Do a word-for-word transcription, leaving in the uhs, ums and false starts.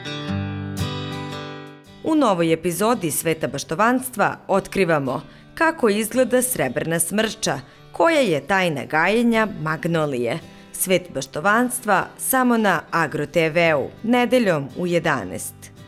U novoj epizodi Sveta baštovanstva otkrivamo kako izgleda srebrna smrča, koja je tajna gajenja magnolije. Svet baštovanstva samo na Agro te ve u, nedeljom u jedanaest.